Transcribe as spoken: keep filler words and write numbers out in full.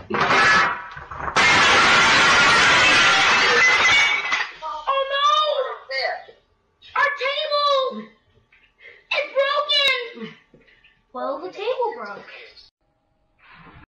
Oh no! Our table! It's broken! Well, the table broke.